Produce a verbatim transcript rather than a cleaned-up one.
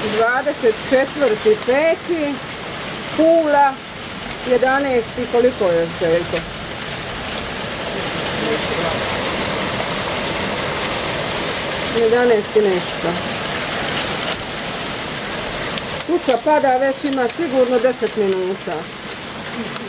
dvadeset četvrti peti Pula, jedanaesti koliko je Željko? jedanaesti nešto. Kuća pada već ima sigurno deset minuta.